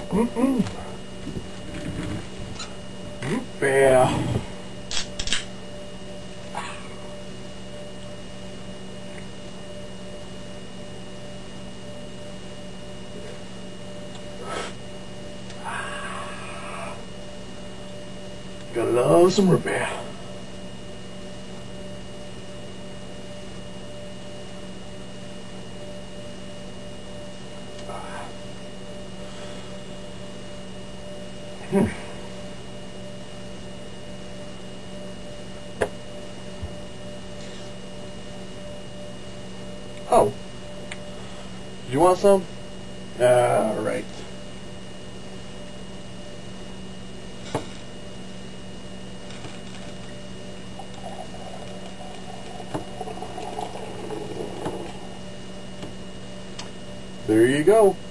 Yeah. Gotta love some repair. Oh. You want some? Alright. There you go.